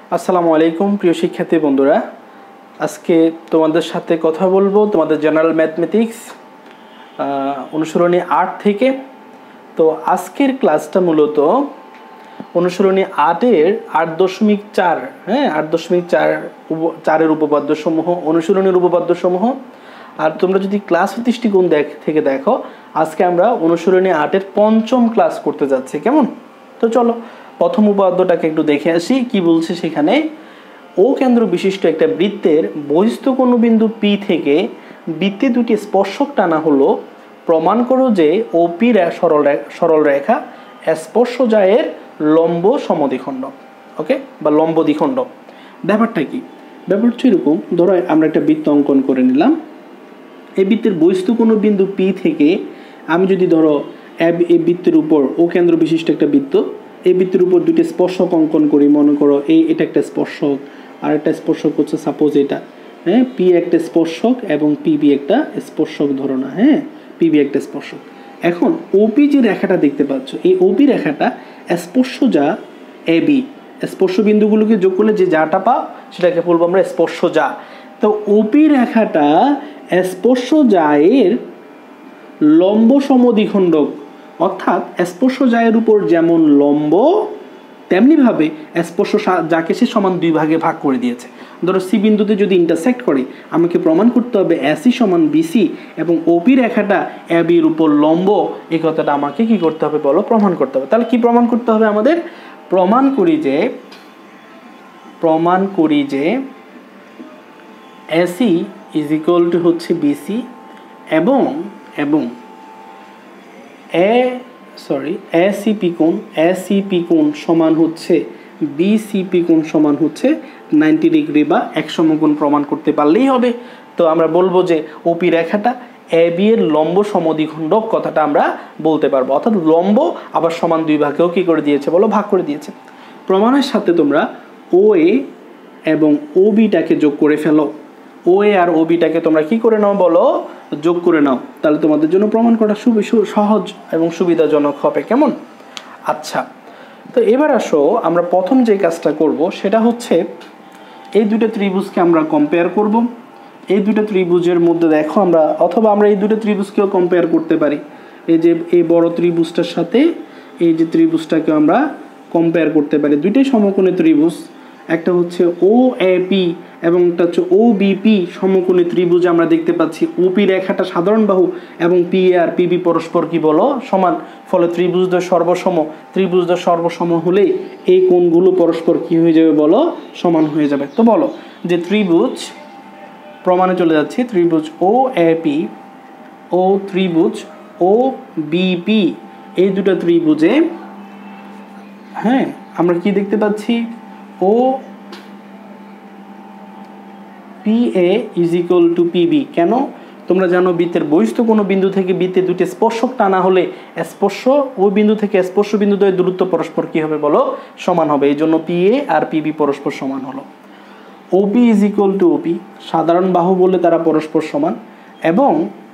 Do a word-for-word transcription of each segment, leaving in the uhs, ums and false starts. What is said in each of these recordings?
আসসালামু আলাইকুম প্রিয় শিক্ষার্থী বন্ধুরা, আজকে তোমাদের সাথে কথা বলবো তোমাদের জেনারেল ম্যাথমেটিক্স অনুসরণী আট থেকে। তো আজকের ক্লাসটা মূলত অনুসরণী আটের আট দশমিক চার হ্যাঁ আট দশমিক চার চারের উপপাদ্য সমূহ, অনুসরণীর উপপাদ্য সমূহ। আর তোমরা যদি ক্লাস দৃষ্টিকোণ দেখ থেকে দেখো, আজকে আমরা অনুসরণী আটের পঞ্চম ক্লাস করতে যাচ্ছি। কেমন? তো চলো প্রথম উপপাদ্যটাকে একটু দেখে আসি কি বলছে সেখানে। ও কেন্দ্র বিশিষ্ট একটা বৃত্তের বহিস্থ কোনো বিন্দু পি থেকে বৃত্তে দুটি স্পর্শক টানা হলো, প্রমাণ করো যে ওপি সরল সরল রেখা স্পর্শজায়ের লম্ব সমদ্বিখণ্ড। ওকে, বা লম্ব দ্বিখণ্ড। ব্যাপারটা কি? ব্যাপার হচ্ছে এরকম, ধরো আমরা একটা বৃত্ত অঙ্কন করে নিলাম। এই বৃত্তের বহিস্থ কোনো বিন্দু পি থেকে আমি যদি ধরো এই বৃত্তের উপর ও কেন্দ্র বিশিষ্ট একটা বৃত্ত, এই বৃত্তের উপর দুটি স্পর্শক অঙ্কন করি। মনে করো এই এটা একটা স্পর্শক, আর একটা স্পর্শক হচ্ছে সাপোজ এটা, হ্যাঁ পি একটা স্পর্শক এবং পিবি একটা স্পর্শক ধরো না, হ্যাঁ পিবি একটা স্পর্শক। এখন ওপি যে রেখাটা দেখতে পাচ্ছ, এই ওপি রেখাটা স্পর্শজা এবি, স্পর্শ বিন্দুগুলোকে যোগ করলে যে যাটা পাও সেটাকে বলবো আমরা স্পর্শজা। তো ওপি রেখাটা স্পর্শজায়ের লম্ব সমদ্বিখণ্ডক, অর্থাৎ স্পর্শজায়ের উপর যেমন লম্ব তেমনিভাবে স্পর্শ যাকে সে সমান দুই ভাগে ভাগ করে দিয়েছে। ধরো সি বিন্দুতে যদি ইন্টারসেক্ট করে, আমাকে প্রমাণ করতে হবে এসি সমান বিসি এবং ওপি রেখাটা এবির উপর লম্ব। এই কথাটা আমাকে কি করতে হবে বলো? প্রমাণ করতে হবে। তাহলে কি প্রমাণ করতে হবে আমাদের? প্রমাণ করি যে প্রমাণ করি যে এসি ইজ ইকুয়াল টু হচ্ছে বিসি এবং এবং এ সরি এসিপি কোণ এসিপি কোণ সমান হচ্ছে বিসিপি কোণ সমান হচ্ছে নাইনটি ডিগ্রি বা এক সমকোণ প্রমাণ করতে পারলেই হবে। তো আমরা বলবো যে ওপি রেখাটা এবি এর লম্ব সমদ্বিখণ্ডক, কথাটা আমরা বলতে পারবো। অর্থাৎ লম্ব আবার সমান দুই ভাগেও কি করে দিয়েছে বলো? ভাগ করে দিয়েছে। প্রমাণের সাথে তোমরা ও এ এবং ও বিটাকে যোগ করে ফেলো। ও এ আর ও বিটাকে তোমরা কি করে নাও বলো? যোগ করে নাও। তাহলে তোমাদের জন্য প্রমাণ করা সহজ এবং সুবিধাজনক হবে। কেমন? আচ্ছা, তো এবার আসো আমরা প্রথম যে কাজটা করব সেটা হচ্ছে এই দুটো ত্রিভুজকে আমরা কম্পেয়ার করব। এই দুটো ত্রিভুজের মধ্যে দেখো আমরা, অথবা আমরা এই দুটো ত্রিভুজকেও কম্পেয়ার করতে পারি। এই যে এই বড় ত্রিভুজটার সাথে এই যে ত্রিভুজটাকে আমরা কম্পেয়ার করতে পারি। দুইটাই সমকোণী ত্রিভুজ, একটা হচ্ছে ও এ পি এবং একটা হচ্ছে ও বিপি সমকোণী ত্রিভুজ। আমরা দেখতে পাচ্ছি ওপি রেখাটা সাধারণ বাহু এবং পি এ আর পিবি পরস্পর কি বলো? সমান। ফলে ত্রিভুজদ্বয় সর্বসম। ত্রিভুজদ্বয় সর্বসম হলে এই কোণগুলো পরস্পর কি হয়ে যাবে বলো? সমান হয়ে যাবে। তো বলো যে ত্রিভুজ, প্রমাণে চলে যাচ্ছি, ত্রিভুজ ও এ পি ও ত্রিভুজ ও বিপি, এই দুটো ত্রিভুজে হ্যাঁ আমরা কি দেখতে পাচ্ছি? O P A is equal to PB. কেন? তোমরা জানো বৃত্তের বহিস্থ কোনো বিন্দু থেকে বৃত্তে দুটি স্পর্শক টানা হলে স্পর্শ ওই বিন্দু থেকে স্পর্শ বিন্দুদ্বয়ের দূরত্ব পরস্পর কি হবে বলো? সমান হবে। এই জন্য পি এ আর পিবি পরস্পর সমান হলো। OP is equal to OP, সাধারণ বাহু বলে তারা পরস্পর সমান। এবং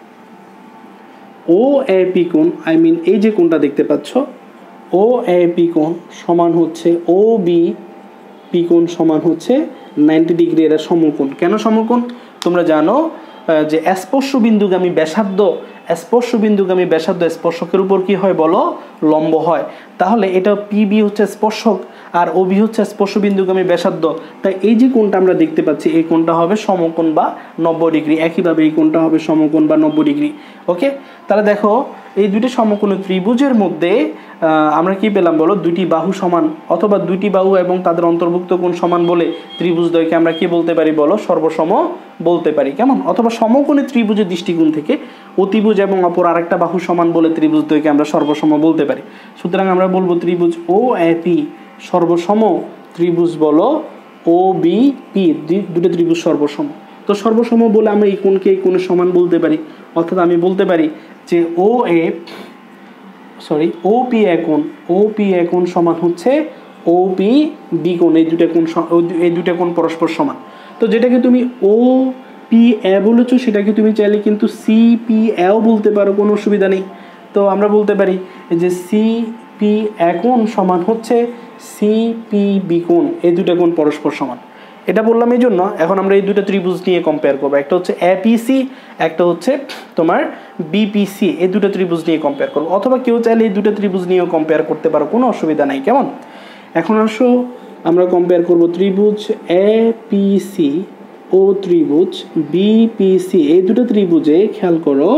ও এ পি কোণ, আই মিন এই যে কোণটা দেখতে পাচ্ছ, ও এ পি কোণ সমান হচ্ছে ও বি পি কোণ সমান হচ্ছে নাইনটি ডিগ্রি। এরা সমকোণ। কেন সমকোণ? তোমরা জানো যে স্পর্শ বিন্দুগামী ব্যাসার্ধ স্পর্শ বিন্দুগামী ব্যাসার্ধ স্পর্শকের উপর কি হয় বলো? লম্ব হয়। তাহলে এটা পিবি হচ্ছে স্পর্শক আর ওবি হচ্ছে স্পর্শ বিন্দুগামী ব্যাসার্ধ। তাই এই যে কোণটা আমরা দেখতে পাচ্ছি এই কোণটা হবে সমকোণ বা নব্বই ডিগ্রি। একইভাবে এই কোণটা হবে সমকোণ বা নব্বই ডিগ্রি। ওকে, তাহলে দেখো এই দুটি সমকোণী ত্রিভুজের মধ্যে আমরা কি পেলাম বলো? দুটি বাহু সমান, অথবা দুটি বাহু এবং তাদের অন্তর্ভুক্ত কোণ সমান বলে ত্রিভুজদ্বয়কে আমরা কি বলতে পারি বলো? সর্বসম বলতে পারি। কেমন? অথবা সমকোণী ত্রিভুজের দৃষ্টিকোণ থেকে অতিভুজ এবং অপর আরেকটা বাহু সমান বলে ত্রিভুজদ্বয়কে আমরা সর্বসম বলতে পারি। সুতরাং আমরা বলবো ত্রিভুজ ও এ পি সর্বসম, ত্রিভুজ বলো ও বি পি দুটো ত্রিভুজ সর্বসম। তো সর্বসম বলে আমরা এই কোণকে এই কোণের সমান বলতে পারি। অর্থাৎ আমি বলতে পারি যে ও এ সরি ও পি এ কোণ ও পি এ কোণ সমান হচ্ছে ও পি বি কোণ। এই দুটো কোণ এই দুটো কোণ পরস্পর সমান। তো যেটাকে তুমি ও পি এ বলেছো সেটাকে তুমি চাইলে কিন্তু সি পি এও বলতে পারো, কোনো অসুবিধা নেই। তো আমরা বলতে পারি যে সি পি এ কোণ সমান হচ্ছে সিপিবি কোণ, এই দুইটা কোণ পরস্পর সমান। এটা বললাম এই জন্য, এখন আমরা এই দুটো ত্রিভুজ নিয়ে কম্পেয়ার করবো। একটা হচ্ছে এপিসি, একটা হচ্ছে তোমার বিপিসি, এই দুটো ত্রিভুজ নিয়ে কম্পেয়ার করবো। অথবা কেউ চাইলে এই দুটো ত্রিভুজ নিয়েও কম্পেয়ার করতে পারো, কোনো অসুবিধা নাই। কেমন? এখন আসো আমরা কম্পেয়ার করব ত্রিভুজ এপিসি ও ত্রিভুজ বিপিসি। এই দুটো ত্রিভুজে খেয়াল করো,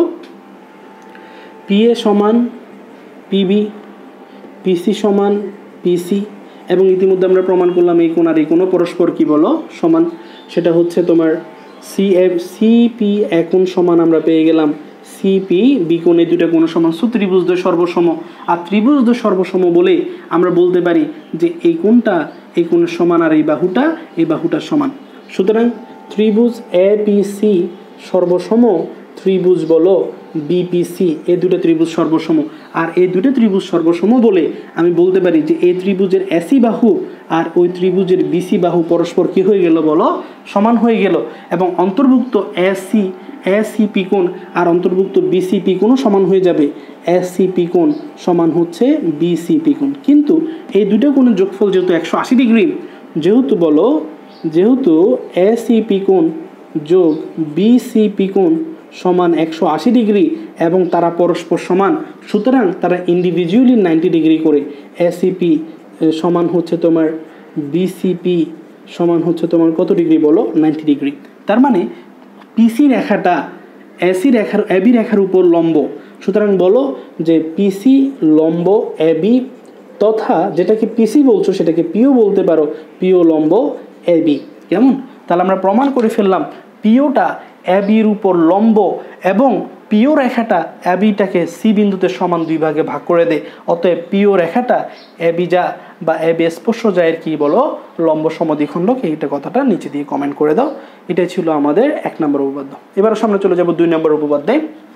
পি এ সমান পিবি, পিসি সমান পিসি, এবং ইতিমধ্যে আমরা প্রমাণ করলাম এই কোণ আর এই কোণ পরস্পর কি বলো সমান। সেটা হচ্ছে তোমার সি এফ সিপি একোণ সমান আমরা পেয়ে গেলাম সিপি বি কোণ, এই দুটা কোণ সমান। সো ত্রিভুজদ্বয় সর্বসম। আর ত্রিভুজদ্বয় সর্বসম বলে আমরা বলতে পারি যে এই কোণটা এই কোণের সমান আর এই বাহুটা এই বাহুটার সমান। সুতরাং ত্রিভুজ এপিসি সর্বসম, ত্রিভুজ বলো বিপিসি, এই দুটো ত্রিভুজ সর্বসম। আর এই দুটো ত্রিভুজ সর্বসম বলে আমি বলতে পারি যে এই ত্রিভুজের এসি বাহু আর ওই ত্রিভুজের বিসি বাহু পরস্পর কি হয়ে গেল বলো সমান হয়ে গেল। এবং অন্তর্ভুক্ত এসি এসিপি কোণ আর অন্তর্ভুক্ত বিসিপি কোণও সমান হয়ে যাবে। এসিপি কোণ সমান হচ্ছে বিসিপি কোণ। কিন্তু এই দুটো কোণের যোগফল যেহেতু একশো আশি ডিগ্রি, যেহেতু বলো যেহেতু এসিপি কোণ যোগ বিসিপি কোণ সমান একশো আশি ডিগ্রি এবং তারা পরস্পর সমান, সুতরাং তারা ইন্ডিভিজুয়ালি নাইনটি ডিগ্রি করে। এসিপি সমান হচ্ছে তোমার বিসিপি সমান হচ্ছে তোমার কত ডিগ্রি বলো নাইনটি ডিগ্রি। তার মানে পিসি রেখাটা এসি রেখার এবি রেখার উপর লম্ব, সুতরাং বলো যে পিসি লম্ব এবি, তথা যেটাকে পিসি বলছো সেটাকে পিও বলতে পারো, পিও লম্ব এবি। কেমন? তাহলে আমরা প্রমাণ করে ফেললাম পিওটা এবির উপর লম্ব এবং পিও রেখাটা এবিটাকে সি বিন্দুতে সমান দুই ভাগে ভাগ করে দেয়। অতএব পিও রেখাটা এবি যা বা এবি স্পর্শজায়ের কি বলো লম্ব সমদ্বিখণ্ডক। এইটা কথাটা নিচে দিয়ে কমেন্ট করে দাও। এটাই ছিল আমাদের এক নম্বর উপপাদ্য। এবার সামনে চলে যাব দুই নম্বর উপপাদ্যে।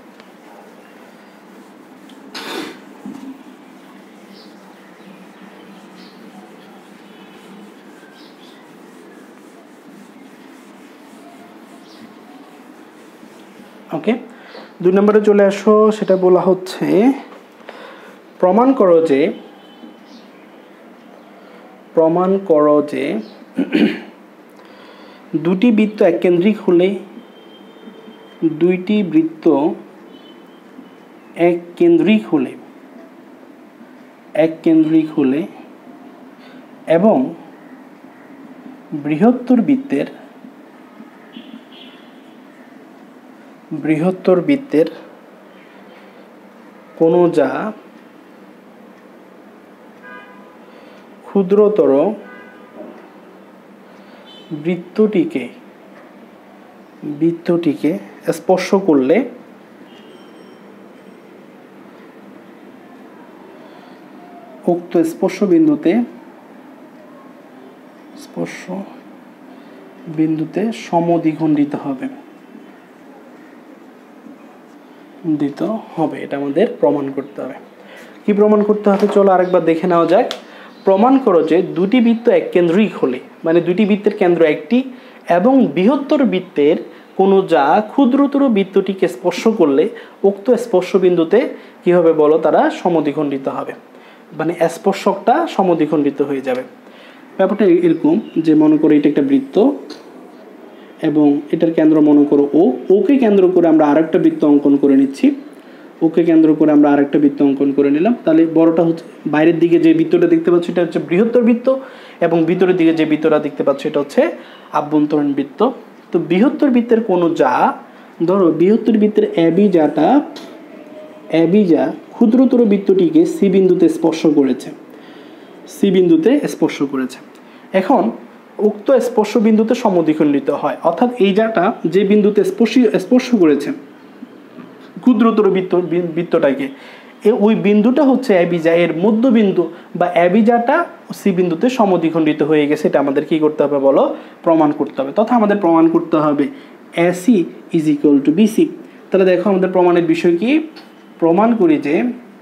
ওকে, দুই নম্বরে চলে আসো। সেটা বলা হচ্ছে প্রমাণ করো যে প্রমাণ করো যে দুটি বৃত্ত এককেন্দ্রিক হলে দুইটি বৃত্ত এককেন্দ্রিক হলে এককেন্দ্রিক হলে এবং বৃহত্তর বৃত্তের বৃহত্তর বৃত্তের কোনো যা ক্ষুদ্রতর বৃত্তটিকে বৃত্তটিকে স্পর্শ করলে উক্ত স্পর্শ বিন্দুতে স্পর্শ বিন্দুতে সমদ্বিখণ্ডিত হবে দিত হবে এটা আমাদের প্রমাণ করতে হবে। কি প্রমাণ করতে হবে চলো আরেকবার দেখে নেওয়া যাক। প্রমাণ করো যে দুটি বৃত্ত এককেন্দ্রিক হলে, মানে দুটি বৃত্তের কেন্দ্র একটি এবং বৃহত্তর বৃত্তের কোনো যা ক্ষুদ্রতর বৃত্তটিকে স্পর্শ করলে উক্ত স্পর্শ বিন্দুতে কি হবে বলো তারা সমদ্বিখণ্ডিত হবে, মানে স্পর্শকটা সমদ্বিখণ্ডিত হয়ে যাবে। ব্যাপারটা এরকম যে মনে করো এটা একটা বৃত্ত এবং এটার কেন্দ্র মনে করো ও, ওকে কেন্দ্র করে আমরা আরেকটা বৃত্ত অঙ্কন করে নিচ্ছি। ওকে কেন্দ্র করে আমরা আরেকটা বৃত্ত অঙ্কন করে নিলাম। তাহলে বড়টা হচ্ছে বাইরের দিকে যে বৃত্তটা দেখতে পাচ্ছ এটা হচ্ছে বৃহত্তর বৃত্ত এবং ভিতরের দিকে যে বৃত্তটা দেখতে পাচ্ছ এটা হচ্ছে আভ্যন্তরীণ বৃত্ত। তো বৃহত্তর বৃত্তের কোনো যা, ধরো বৃহত্তর বৃত্তের এবি যাটা এবি যা ক্ষুদ্রতর বৃত্তটিকে সি বিন্দুতে স্পর্শ করেছে সি বিন্দুতে স্পর্শ করেছে এখন উক্ত স্পর্শ বিন্দুতে সমদ্বিখণ্ডিত হয়, অর্থাৎ এই যাটা যে বিন্দুতে স্পর্শী স্পর্শ করেছে ক্ষুদ্রতর বৃত্ত বৃত্তটাকে, ওই বিন্দুটা হচ্ছে অ্যাবিজা এর মধ্যবিন্দু বা অ্যাবিজাটা সি বিন্দুতে সমদ্বিখণ্ডিত হয়ে গেছে। এটা আমাদের কি করতে হবে বলো প্রমাণ করতে হবে, তথা আমাদের প্রমাণ করতে হবে AC is equal to BC. তাহলে দেখো আমাদের প্রমাণের বিষয় কি, প্রমাণ করি যে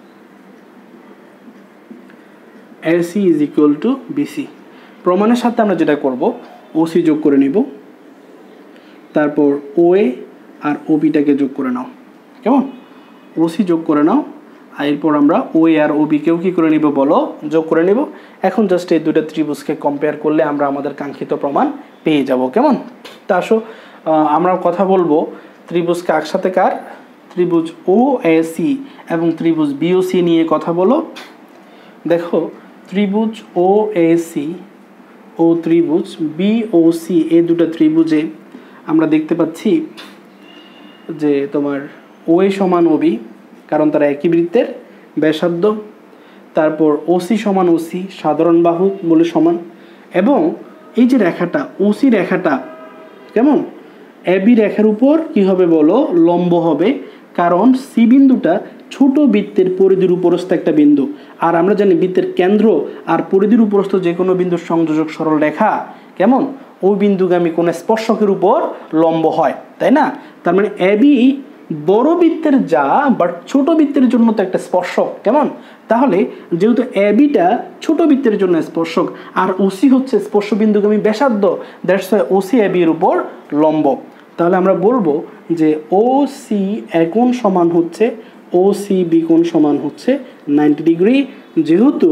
AC is equal to BC. প্রমাণের সাথে আমরা যেটা করব ওসি যোগ করে নিব, তারপর ওএ আর ওবিটাকে যোগ করে নাও। কেমন? ওসি যোগ করে নাও এরপর আমরা ও এ আর ও বি কেও কী করে নিব বলো, যোগ করে নিব। এখন জাস্ট এই দুটো ত্রিভুজকে কম্পেয়ার করলে আমরা আমাদের কাঙ্ক্ষিত প্রমাণ পেয়ে যাব। কেমন? তা আসো আমরা কথা বলবো ত্রিভুজ কার সাথে কার, ত্রিভুজ ও এ সি এবং ত্রিভুজ বি ও সি নিয়ে কথা বলো। দেখো ত্রিভুজ ও এ সি ও ত্রিভুজ বি ও সি এই দুটো ত্রিভুজে আমরা দেখতে পাচ্ছি যে তোমার ও এ সমান ও বি, কারণ তারা একই বৃত্তের ব্যাসার্ধ। তারপর ও সি সমান ও সি, সাধারণ বাহু বলে সমান। এবং এই যে রেখাটা ও সি রেখাটা কেমন এ বি রেখার উপর কি হবে বলো, লম্ব হবে, কারণ সি বিন্দুটা ছোট বৃত্তের পরিধির উপরস্থ একটা বিন্দু। আর আমরা জানি বৃত্তের কেন্দ্র আর পরিধির উপরস্থ যে কোনো বিন্দুর সংযোজক সরল রেখা কেমন ওই বিন্দুগামী কোণ স্পর্শকের উপর লম্ব হয়, তাই না? তার মানে এ বি বড় বৃত্তের যা বাট ছোট বৃত্তের জন্য তো একটা স্পর্শক, কেমন? তাহলে যেহেতু এ বিটা ছোট বৃত্তের জন্য স্পর্শক আর ওসি হচ্ছে স্পর্শ বিন্দুগামী ব্যাসার্ধ, that's why OC A B এর উপর লম্ব। তাহলে আমরা বলবো যে ও সি এ কোণ সমান হচ্ছে ও সি বি কোণ সমান হচ্ছে নাইনটি ডিগ্রি, যেহেতু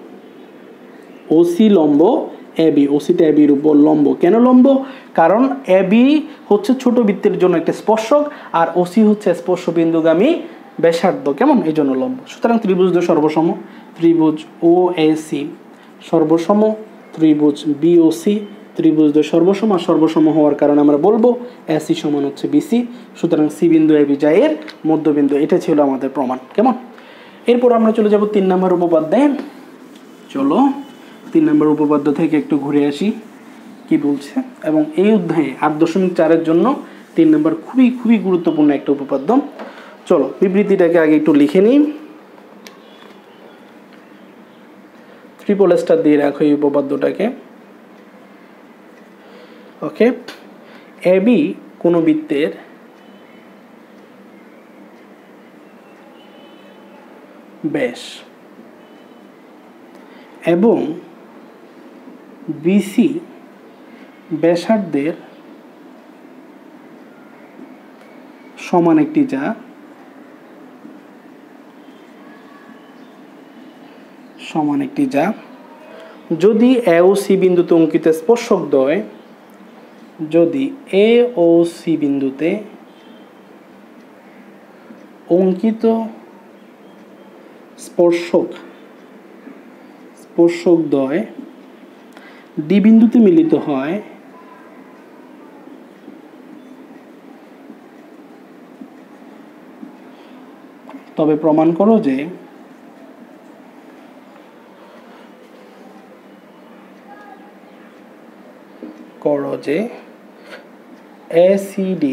ও সি লম্ব এ বি, ও সিটা এ বির উপর লম্ব। কেন লম্ব? কারণ এ বি হচ্ছে ছোট বৃত্তের জন্য একটা স্পর্শক আর ও সি হচ্ছে স্পর্শ বিন্দুগামী ব্যাসার্ধ, কেমন? এই জন্য লম্ব। সুতরাং ত্রিভুজ দ্বয় সর্বসম, ত্রিভুজ ও এ সি সর্বসম, ত্রিভুজ বি ও সি ত্রিভুজ দ্বয় সর্বসম। আর সর্বসম হওয়ার কারণে আমরা বলবো এ সি সমান হচ্ছে বিসি, সুতরাং সি বিন্দু এ বি যায় এর মধ্যবিন্দু। এটা ছিল আমাদের প্রমাণ, কেমন? এরপর আমরা চলে যাব তিন নম্বর উপপাদ্যে। চলো তিন নম্বর উপপাদ্য থেকে একটু ঘুরে আসি কি বলছে। এবং এই অধ্যায়ে আট দশমিক চারের জন্য তিন নম্বর খুবই খুবই গুরুত্বপূর্ণ একটা উপপাদ্য। চলো বিবৃতিটাকে আগে একটু লিখে নিই, ট্রিপল স্টার দিয়ে রাখো এই উপপাদ্যটাকে। ওকে, এ বি কোনো বৃত্তের ব্যাস এবং বিসি ব্যাসার্ধের সমান একটি যা সমান একটি যা যদি এ ও সি বিন্দুতে অঙ্কিত স্পর্শক দ্বয় যদি এ ও সি বিন্দুতে অঙ্কিত স্পর্শক স্পর্শক দ্বয় ডি বিন্দুতে মিলিত হয় তবে প্রমাণ করো যে করো যে এ সি ডি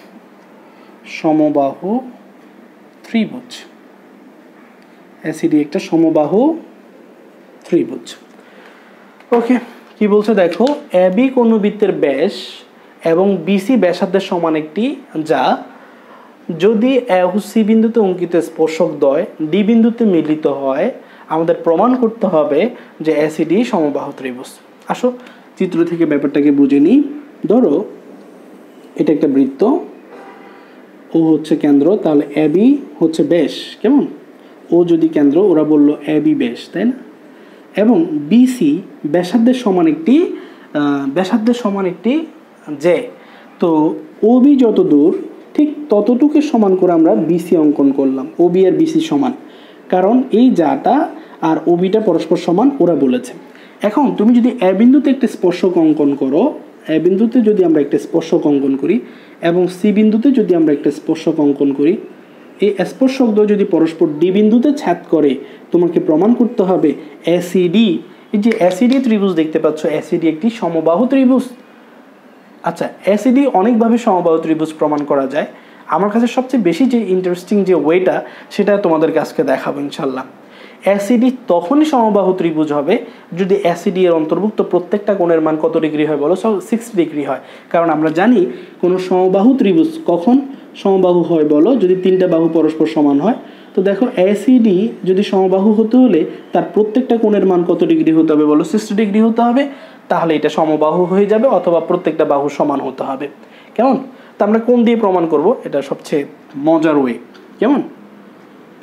সমবাহু ত্রিভুজ। এ সি ডি একটা সমবাহু ত্রিভুজ। ওকে, কি বলছে দেখো, এ বি কোনো বৃত্তের ব্যাস এবং বিসি ব্যাসার্ধের সমান একটি যা যদি এ ও সি বিন্দুতে অঙ্কিত স্পর্শক দ্বয় ডি বিন্দুতে মিলিত হয় আমাদের প্রমাণ করতে হবে যে এ সি ডি সমবাহু ত্রিভুজ। আসো চিত্র থেকে ব্যাপারটাকে বুঝে নিই। ধরো এটা একটা বৃত্ত, ও হচ্ছে কেন্দ্র, তাহলে এ বি হচ্ছে ব্যাস, কেমন? ও যদি কেন্দ্র, ওরা বললো এ বি ব্যাস, তাই না? এবং বিসি ব্যাসার্ধের সমান একটি ব্যাসার্ধের সমান একটি যে, তো ও বি যত দূর ঠিক ততটুকু সমান করে আমরা বিসি অঙ্কন করলাম। ও বি আর বিসি সমান, কারণ এই যাটা আর ও বিটা পরস্পর সমান ওরা বলেছে। এখন তুমি যদি এ বিন্দুতে একটা স্পর্শক অঙ্কন করো, এ বিন্দুতে যদি আমরা একটা স্পর্শক অঙ্কন করি এবং সি বিন্দুতে যদি আমরা একটা স্পর্শক অঙ্কন করি, এই স্পর্শক দ্বয় যদি পরস্পর ডি বিন্দুতে ছেদ করে তোমাকে প্রমাণ করতে হবে এ সি ডি। এই যে এ সি ডি ত্রিভুজ দেখতে পাচ্ছ, এ সি ডি একটি সমবাহু ত্রিভুজ। আচ্ছা, এ সি ডি অনেকভাবে সমবাহু ত্রিভুজ প্রমাণ করা যায়। আমার কাছে সবচেয়ে বেশি যে ইন্টারেস্টিং যে ওয়েটা সেটা তোমাদেরকে আজকে দেখাবো ইনশাল্লাহ। এ সি ডি তখনই সমবাহু ত্রিভুজ হবে যদি এ সি ডি এর অন্তর্ভুক্ত প্রত্যেকটা কোণের মান কত ডিগ্রি হয় বলো? সিক্সটি ডিগ্রি হয়। কারণ আমরা জানি কোনো সমবাহু ত্রিভুজ কখন সমবাহু হয় বলো? যদি তিনটা বাহু পরস্পর সমান হয়। তো দেখো এ সি ডি যদি সমবাহু হতে হলে তার প্রত্যেকটা কোণের মান কত ডিগ্রি হতে হবে বলো? সিক্সটি ডিগ্রি হতে হবে। তাহলে এটা সমবাহু হয়ে যাবে, অথবা প্রত্যেকটা বাহু সমান হতে হবে, কেমন? তা আমরা কোণ দিয়ে প্রমাণ করব, এটা সবচেয়ে মজার ওয়ে, কেমন?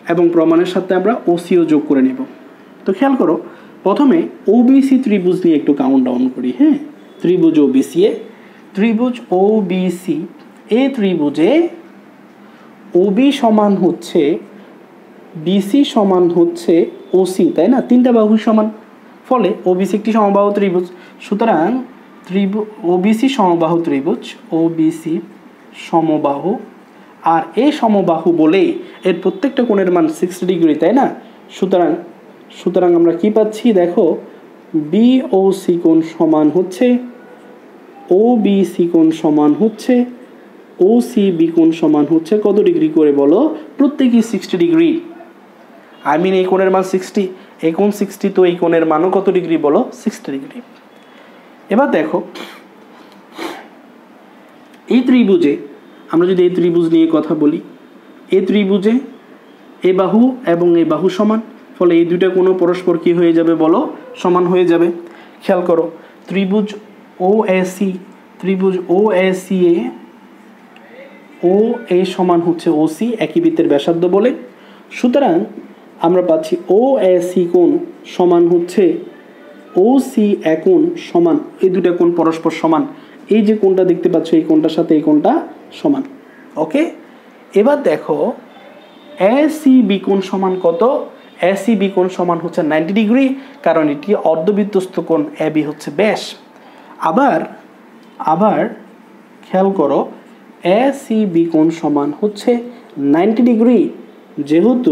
এবং প্রমাণের সাথে আমরা ওসিও যোগ করে নেব। তো খেয়াল করো, প্রথমে ওবিসি ত্রিভুজ নিয়ে একটু কাউন্ট ডাউন করি। হ্যাঁ, ত্রিভুজ ওবিসি এ ত্রিভুজ ওবিসি এ ত্রিভুজে ওবি সমান হচ্ছে বিসি সমান হচ্ছে ওসি, তাই না? তিনটা বাহু সমান, ফলে ওবিসি একটি সমবাহু ত্রিভুজ। সুতরাং ত্রিভুজ ওবিসি সমবাহু ত্রিভুজ, ওবিসি সমবাহু, আর এই সমবাহু বলে এর প্রত্যেকটা কোণের মান সিক্সটি ডিগ্রি, তাই না? সুতরাং সুতরাং আমরা কি পাচ্ছি দেখো, বিওসি কোণ সমান হচ্ছে ওবিসি কোণ সমান হচ্ছে ওসিবি কোণ সমান হচ্ছে কত ডিগ্রি করে বলো? প্রত্যেকই সিক্সটি ডিগ্রি। আই মিন এই কোণের মান সিক্সটি, এই কোণ সিক্সটি, তো এই কোণের মানও কত ডিগ্রি বলো? Sixty degree. এবার দেখো, এই ত্রিভুজে আমরা যদি এই ত্রিভুজ নিয়ে কথা বলি, এই ত্রিভুজে এ বাহু এবং এই বাহু সমান, ফলে এই দুইটা কোণ পরস্পর কি হয়ে যাবে বলো? সমান হয়ে যাবে। খেয়াল করো, ত্রিভুজ ওএসি ত্রিভুজ ওএসি এ ও এ সমান হচ্ছে ওসি, একই বৃত্তের ব্যাসার্ধ বলে। সুতরাং আমরা পাচ্ছি ওএসি কোণ সমান হচ্ছে ওসি এ কোণ সমান, এই দুটা কোণ পরস্পর সমান। এই যে কোণটা দেখতে পাচ্ছ, এই কোণটার সাথে এই কোণটা সমান। ওকে, এবার দেখো এসিবি কোণ সমান কত? এসিবি কোণ সমান হচ্ছে নাইনটি ডিগ্রি, কারণ এটি অর্ধবৃত্তস্থ কোণ, এবি হচ্ছে ব্যাস। আবার আবার খেয়াল করো, এসিবি কোণ সমান হচ্ছে নাইনটি ডিগ্রি, যেহেতু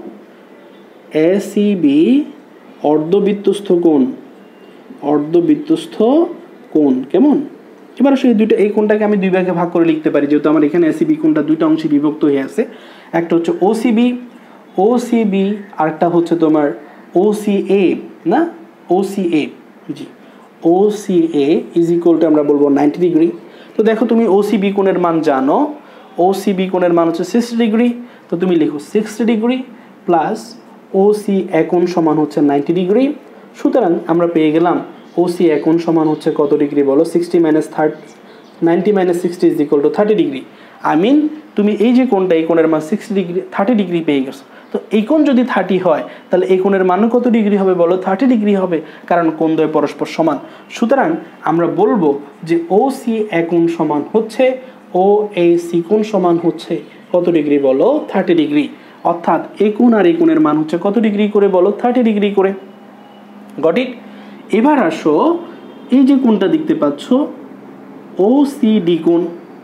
এসিবি অর্ধবৃত্তস্থ কোণ, অর্ধবৃত্তস্থ কোণ। কেমন? এবার আসলে এই দুইটা, এই কোণটাকে আমি দুই ভাগে ভাগ করে লিখতে পারি, যেহেতু আমার এখানে এসিবি কোণটা দুইটা অংশে বিভক্ত হয়ে আছে। একটা হচ্ছে ওসিবি ওসিবি আরেকটা হচ্ছে তোমার ওসিএ, না? ওসিএ, জি, ওসিএ ইজ ইকুয়াল টু আমরা বলবো নাইনটি ডিগ্রি। তো দেখো, তুমি ওসিবি কোণের মান জানো, ওসিবি কোণের মান হচ্ছে সিক্সটি ডিগ্রি। তো তুমি লিখো sixty degree plus OC A কোণ সমান হচ্ছে নাইনটি ডিগ্রি। সুতরাং আমরা পেয়ে গেলাম ওসি এ কোণ সমান হচ্ছে কত ডিগ্রি বলো? Sixty minus thirty, ninety minus sixty is equal to thirty degree. I mean তুমি এই যে কোণটা, এই কোণের মান সিক্সটি ডিগ্রি, থার্টি ডিগ্রি পেয়ে গেছো। তো এই কোণ যদি থার্টি হয়, তাহলে এই কোণের মানও কত ডিগ্রি হবে বলো? থার্টি ডিগ্রি হবে, কারণ কোণ দ্বয় পরস্পর সমান। সুতরাং আমরা বলবো যে ওসি এ কোণ সমান হচ্ছে ও এ সি কোণ সমান হচ্ছে কত ডিগ্রি বলো? Thirty degree. অর্থাৎ এই কোণ আর এই কোণের মান হচ্ছে কত ডিগ্রি করে বলো? থার্টি ডিগ্রি করে। Got it? এবার আসো, এই যে কোণটা দেখতে পাচ্ছ ওসিডি কোণ,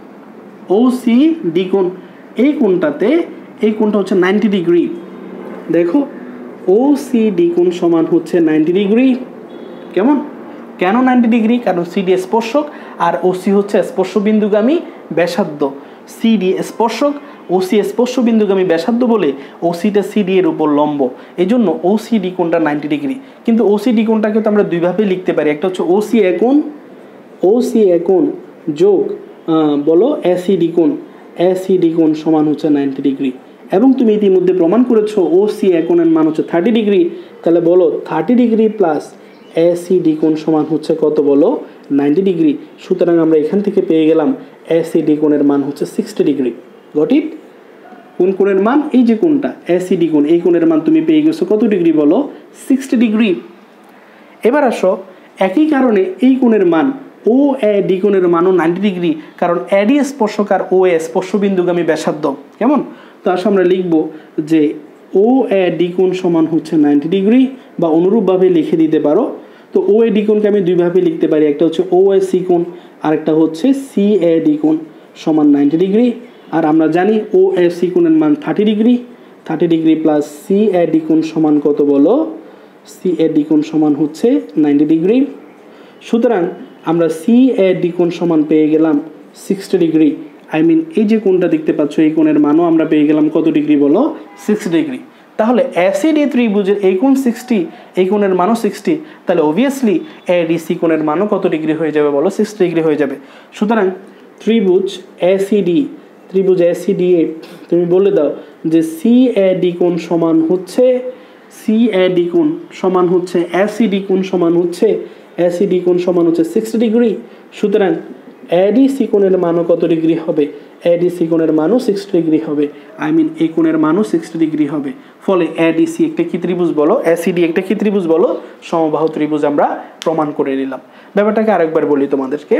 ওসিডি কোণ, এই কোণটাতে এই কোণটা হচ্ছে নাইনটি ডিগ্রি। দেখো, ওসিডি কোণ সমান হচ্ছে নাইনটি ডিগ্রি। কেমন? কেন নাইনটি ডিগ্রি? কারণ সিডি স্পর্শক আর ওসি হচ্ছে স্পর্শ বিন্দুগামী ব্যাসার্ধ। সিডি স্পর্শক, ওসি স্পর্শ বিন্দুগামী ব্যাসার্ধ বলে ওসিটা সিডি এর উপর লম্ব, এই জন্য ওসিডি কোণটা নাইনটি ডিগ্রি। কিন্তু ওসিডি কোণটাকে তো আমরা দুইভাবে লিখতে পারি, একটা হচ্ছে ওসি এ কোণ, ওসি এ কোণ যোগ বলো এসিডি কোণ, এসিডি কোণ সমান হচ্ছে নাইনটি ডিগ্রি। এবং তুমি ইতিমধ্যে প্রমাণ করেছো ওসি এ কোণের মান হচ্ছে থার্টি ডিগ্রি, তাহলে বলো থার্টি ডিগ্রি প্লাস এসিডি কোণ সমান হচ্ছে কত বলো? Ninety degree. সুতরাং আমরা এখান থেকে পেয়ে গেলাম এসিডি কোণের মান হচ্ছে সিক্সটি ডিগ্রি। গট ইট? কোন কোণের মান? এই যে কোণটা এসিডি কোণ, এই কোণের মান তুমি পেয়ে গেছো কত ডিগ্রি বলো? Sixty degree. এবার আসো, একই কারণে এই কোণের মান ও এ ডি কোণের মানও নাইনটি ডিগ্রি, কারণ এডি স্পর্শক আর ও এ স্পর্শ বিন্দুগামী ব্যাসার্ধ। কেমন? তো আসো আমরা লিখব যে ও এ ডি কোণ সমান হচ্ছে নাইনটি ডিগ্রি, বা অনুরূপভাবে লিখে দিতে পারো। তো ও এ ডি কোণকে আমি দুইভাবে লিখতে পারি, একটা হচ্ছে ও এ সি কোণ, আরেকটা হচ্ছে সি এ ডি কোণ সমান নাইনটি ডিগ্রি। আর আমরা জানি ও এ সি কোণের মান thirty degree, thirty degree plus C A D কোণ সমান কত বলো? সি এ ডি কোণ সমান হচ্ছে নাইনটি ডিগ্রি। সুতরাং আমরা সি এ ডি কোণ সমান পেয়ে গেলাম সিক্সটি ডিগ্রি। আই মিন এই যে কোণটা দেখতে পাচ্ছ, এই কোণের মানও আমরা পেয়ে গেলাম কত ডিগ্রি বলো? Sixty degree. তাহলে এসিডি ত্রিভুজের এই কোণ সিক্সটি, এই কোণের মানও সিক্সটি, তাহলে অবভিয়াসলি এডিসি কোণের মানও কত ডিগ্রি হয়ে যাবে বলো? সিক্সটি ডিগ্রি হয়ে যাবে। সুতরাং ত্রিভুজ এসিডি, ত্রিভুজ এসিডি এ তুমি বলে দাও যে সি এ ডি কোণ সমান হচ্ছে, সি এ ডি কোণ সমান হচ্ছে এসিডি কোণ সমান হচ্ছে, এসিডি কোণ সমান হচ্ছে সিক্সটি ডিগ্রি। সুতরাং এডিসি কোণের মানও কত ডিগ্রি হবে? এডিসি কোণের মানও সিক্সটি ডিগ্রি হবে, আই মিন এই কোণের মানও সিক্সটি ডিগ্রি হবে। ফলে এডিসি একটা কি ত্রিভুজ বলো, এসিডি একটা কি ত্রিভুজ বলো, সমবাহু ত্রিভুজ আমরা প্রমাণ করে নিলাম। ব্যাপারটাকে আরেকবার বলি তোমাদেরকে।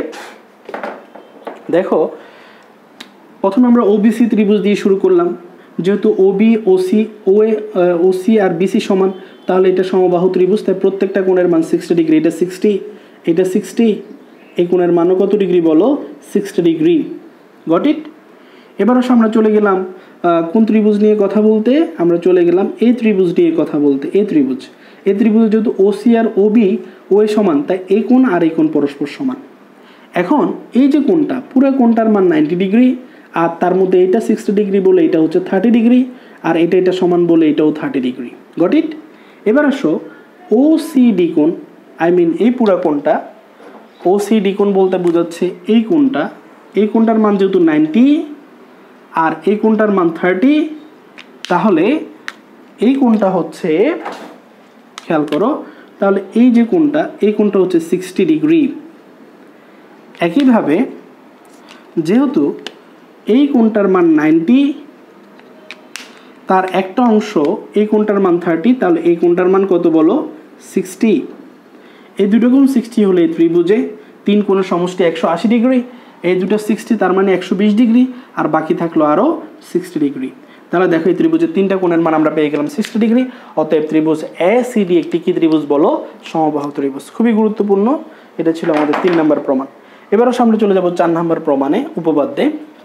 দেখো প্রথমে আমরা ওবিসি ত্রিভুজ দিয়ে শুরু করলাম। যেহেতু ওবি ওসি ও ওসি আর বিসি সমান, তাহলে এটা সমবাহু ত্রিভুজ, তাই প্রত্যেকটা কোণের মান সিক্সটি ডিগ্রি। এটা সিক্সটি, এটা সিক্সটি, এই কোণের মানও কত ডিগ্রি বলো? Sixty degree. Got it? এবার আসলে আমরা চলে গেলাম কোন ত্রিভুজ নিয়ে কথা বলতে? আমরা চলে গেলাম এই ত্রিভুজ নিয়ে কথা বলতে। এই ত্রিভুজ, এই ত্রিভুজ যেহেতু ওসি আর ওবি ওয়ে সমান, তাই এই কোণ আর এই কোণ পরস্পর সমান। এখন এই যে কোণটা, পুরো কোণটার মান নাইনটি ডিগ্রি, আর তার মধ্যে এটা সিক্সটি ডিগ্রি বলে এটা হচ্ছে থার্টি ডিগ্রি, আর এটা এটা সমান বলে এটাও থার্টি ডিগ্রি। Got it? এবার আসো ওসিডি কোণ, আই মিন এই পুরো কোণটা, ওসিডি কোণ বলতে বোঝাচ্ছে এই কোণটা, এই কোণটার মান যেহেতু নাইনটি আর এই কোণটার মান থার্টি, তাহলে এই কোণটা হচ্ছে, খেয়াল করো, তাহলে এই যে কোণটা, এই কোণটা হচ্ছে সিক্সটি ডিগ্রি। একইভাবে যেহেতু এই কোণটার মান নাইনটি, তার একটা অংশ এই কোণটার মান থার্টি, তাহলে এই কোণটার মান কত বলো? সিক্সটি। এই দুটো কোণ সিক্সটি হলে এই ত্রিভুজে তিন কোণের সমষ্টি একশো আশি ডিগ্রি, এই দুটো সিক্সটি, তার মানে একশো বিশ ডিগ্রি, আর বাকি থাকলো আরও সিক্সটি ডিগ্রি। তাহলে দেখো এই ত্রিভুজের তিনটা কোণের মান আমরা পেয়ে গেলাম সিক্সটি ডিগ্রি। অতএব ত্রিভুজ এ সি ডি একটি কি ত্রিভুজ বলো? সমবাহু ত্রিভুজ। খুবই গুরুত্বপূর্ণ। এটা ছিল আমাদের তিন নম্বর প্রমাণ। এবারও সামনে চলে যাব চার নম্বর প্রমাণে, উপপাদ্যে।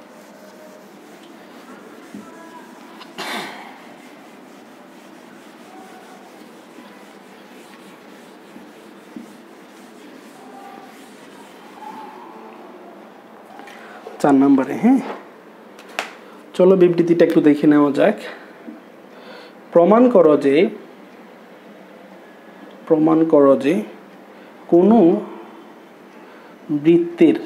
চার নম্বরে, হ্যাঁ চলো বিবৃতিটা একটু দেখে নেওয়া যাক। প্রমাণ করো যে প্রমাণ করো যে কোনো বৃত্তের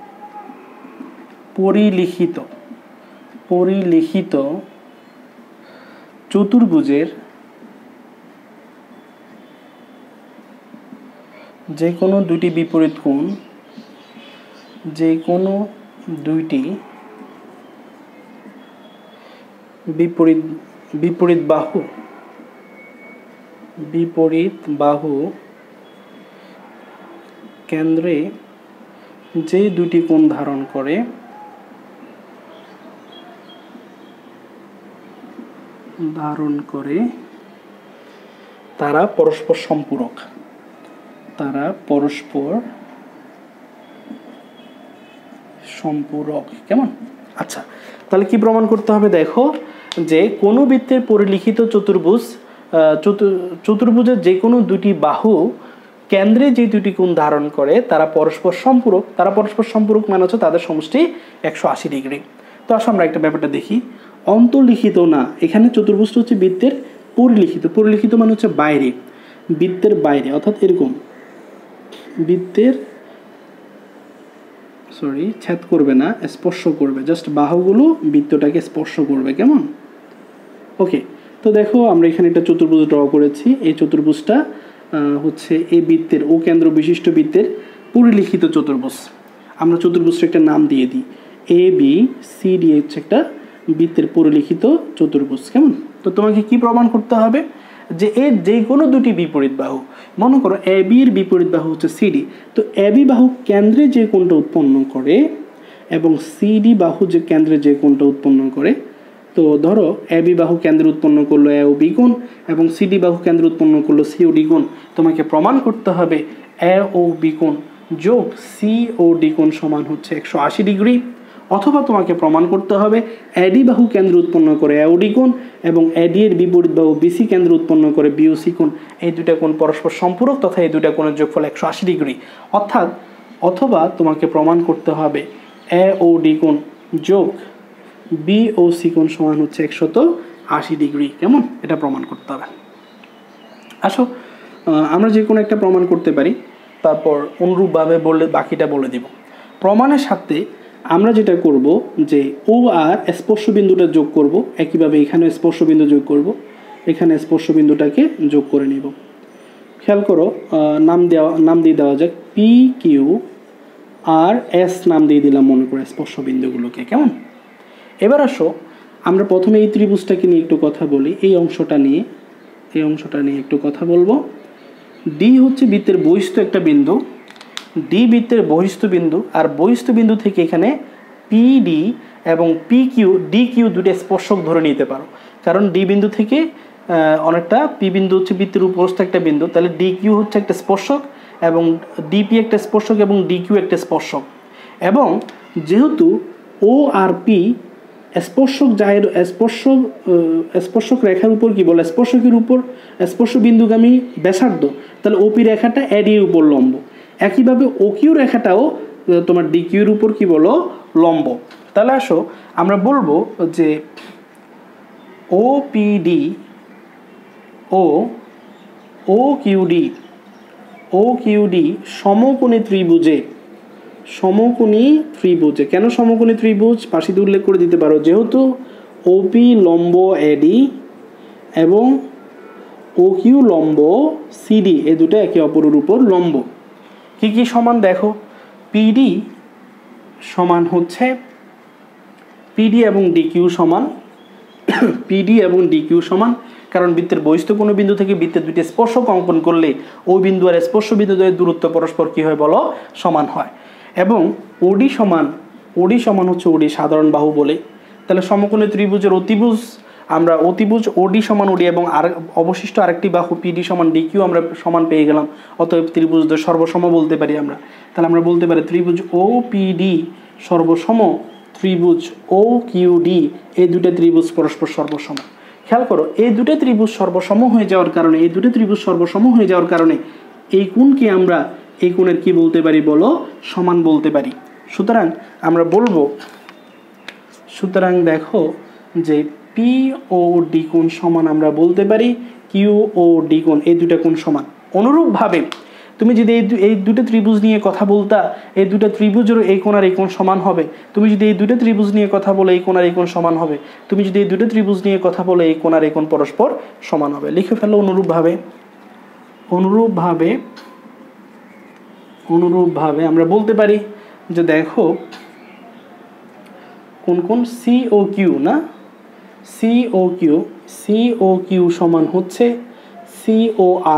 পরিলিখিত পরিলিখিত চতুর্ভুজের যে কোনো দুটি বিপরীত কোণ, যে কোনো দুইটি বিপরীত বিপরীত বাহু বিপরীত বাহু কেন্দ্রে যে দুটি কোণ ধারণ করে ধারণ করে তারা পরস্পর সম্পূরক তারা পরস্পর সম্পূরক। কেমন? আচ্ছা, তাহলে কি প্রমাণ করতে হবে? দেখো যে কোনো বৃত্তের পরিলিখিত চতুর্ভুজ চতুর্ভুজের যে কোনো দুটি বাহু কেন্দ্রে যে দুটি কোণ ধারণ করে তারা পরস্পর সম্পূরক। তারা পরস্পর সম্পূরক মানে হচ্ছে তাদের সমষ্টি একশো আশি ডিগ্রি। তো আসলে আমরা একটা ব্যাপারটা দেখি। অন্তর্লিখিত না, এখানে চতুর্ভুজটা হচ্ছে বৃত্তের পরিলিখিত। পরিলিখিত মানে হচ্ছে বাইরে, বৃত্তের বাইরে, অর্থাৎ এরকম বৃত্তের সরি ছেদ করবে না, স্পর্শ করবে, জাস্ট বাহুগুলো বৃত্তটাকে স্পর্শ করবে। কেমন? ওকে, তো দেখো আমরা এখানে একটা চতুর্ভুজ ড্র করেছি। এই চতুর্ভুজটা হচ্ছে এই বৃত্তের ও কেন্দ্র বিশিষ্ট বৃত্তের পরিলিখিত চতুর্ভুজ। আমরা চতুর্ভুজটা একটা নাম দিয়ে দিই, এ বি সি ডি হচ্ছে একটা বৃত্তের পরিলিখিত চতুর্ভুজ। কেমন? তো তোমাকে কি প্রমাণ করতে হবে? যে এর যে কোনো দুটি বিপরীত বাহু, মনে করো এ বির বিপরীত বাহু হচ্ছে সিডি, তো এ বি বাহু কেন্দ্রে যে কোণটা উৎপন্ন করে এবং সিডি বাহু যে কেন্দ্রে যে কোণটা উৎপন্ন করে, তো ধরো এ বি বাহু কেন্দ্রে উৎপন্ন করলো এ ও বি কোণ এবং সিডি বাহু কেন্দ্রে উৎপন্ন করলো সি ও ডি কোণ। তোমাকে প্রমাণ করতে হবে এ ও বি কোণ যোগ সি ও ডি কোণ সমান হচ্ছে একশো আশি ডিগ্রি। অথবা তোমাকে প্রমাণ করতে হবে এডি বাহু কেন্দ্র উৎপন্ন করে এ ও ডি কোণ এবং এডি এর বিপরীত বাহু বিসি কেন্দ্র উৎপন্ন করে বি ও সি কোণ। এই দুটা কোণ পরস্পর সম্পূরক তথা এই দুটা কোণের যোগফল একশো আশি ডিগ্রি। অর্থাৎ অথবা তোমাকে প্রমাণ করতে হবে এ ও ডি কোণ যোগ বি ও সি কোণ সমান হচ্ছে একশত আশি ডিগ্রি। কেমন? এটা প্রমাণ করতে হবে। আসো আমরা যে কোনো একটা প্রমাণ করতে পারি, তারপর অনুরূপভাবে বললে বাকিটা বলে দেব। প্রমাণের সাথে আমরা যেটা করব যে ও আর স্পর্শবিন্দুটা যোগ করব, একইভাবে এখানে স্পর্শবিন্দু যোগ করব, এখানে স্পর্শবিন্দুটাকে যোগ করে নিব। খেয়াল করো, নাম দেওয়া নাম দিয়ে দেওয়া যাক পি কিউ আর এস নাম দিয়ে দিলাম মনে করে স্পর্শবিন্দুগুলোকে। কেমন? এবার আসো আমরা প্রথমে এই ত্রিভুজটাকে নিয়ে একটু কথা বলি। এই অংশটা নিয়ে এই অংশটা নিয়ে একটু কথা বলবো। ডি হচ্ছে বৃত্তের বহিস্থ একটা বিন্দু, ডি বৃত্তের বহিস্থ বিন্দু, আর বহিস্থ বিন্দু থেকে এখানে পিডি এবং পি কিউ ডি কিউ দুটো স্পর্শক ধরে নিতে পারো, কারণ ডি বিন্দু থেকে অনেকটা পি বিন্দু হচ্ছে বৃত্তের উপরস্থ একটা বিন্দু, তাহলে ডি কিউ হচ্ছে একটা স্পর্শক এবং ডিপি একটা স্পর্শক এবং ডি কিউ একটা স্পর্শক। এবং যেহেতু ও আর পি স্পর্শক যায় স্পর্শক স্পর্শক রেখার উপর কি বলে স্পর্শকের উপর স্পর্শ বিন্দুগামী ব্যাসার্ধ, তাহলে ওপি রেখাটা এডির উপর লম্ব। একইভাবে ও কিউ রেখাটাও তোমার ডি কিউর উপর কি বলো লম্ব। তাহলে আসো আমরা বলবো যে ও পি ডি ও ও কিউডি ও কিউডি সমকোণী ত্রিভুজে সমকোণী ত্রিভুজে কেন সমকোণী ত্রিভুজ পাশে উল্লেখ করে দিতে পারো, যেহেতু ওপি লম্ব এডি এবং ও কিউ লম্ব সিডি এই দুটো একে অপরের উপর লম্ব। কি কি সমান দেখো, পিডি সমান হচ্ছে পিডি এবং ডিকিউ সমান পিডি এবং ডিকিউ সমান, কারণ বৃত্তের বহিস্থ কোনো বিন্দু থেকে বৃত্তের দুটি স্পর্শক অঙ্কন করলে ওই বিন্দু আর স্পর্শ বিন্দুদের দূরত্ব পরস্পর কি হয় বলো সমান হয়। এবং ওডি সমান ওডি সমান হচ্ছে ওডি সাধারণ বাহু বলে, তাহলে সমকোণী ত্রিভুজের অতিভুজ আমরা অতিভুজ ওডি সমান ওডি এবং আর অবশিষ্ট আরেকটি বাহু পিডি সমান ডিকিউ আমরা সমান পেয়ে গেলাম, অতএব ত্রিভুজদের সর্বসম বলতে পারি আমরা। তাহলে আমরা বলতে পারি ত্রিভুজ ও পিডি সর্বসম ত্রিভুজ ও কিউডি, এই দুটো ত্রিভুজ পরস্পর সর্বসম। খেয়াল করো, এই দুটো ত্রিভুজ সর্বসম হয়ে যাওয়ার কারণে এই দুটো ত্রিভুজ সর্বসম হয়ে যাওয়ার কারণে এই কোণকে আমরা এই কোণের কি বলতে পারি বলো সমান বলতে পারি। সুতরাং আমরা বলবো সুতরাং দেখো যে পি ও ডি কোণ সমান আমরা বলতে পারি কিউ ও ডি কোণ, এই দুটো কোণ সমান। অনুরূপভাবে তুমি যদি এই এই দুটো ত্রিভুজ নিয়ে কথা বলতা, এই দুটো ত্রিভুজেরও এই কোণ আর এই কোণ সমান হবে। তুমি যদি এই দুটো ত্রিভুজ নিয়ে কথা বলে এই কোণ আর এই কোণ সমান হবে। তুমি যদি এই দুটো ত্রিভুজ নিয়ে কথা বলে এই কোণ আর এই কোণ পরস্পর সমান হবে। লিখে ফেলো অনুরূপভাবে অনুরূপভাবে অনুরূপভাবে আমরা বলতে পারি যে দেখো কোন কোন সি ও কিউ না C O Q C O Q সমান হচ্ছে সি ও আর,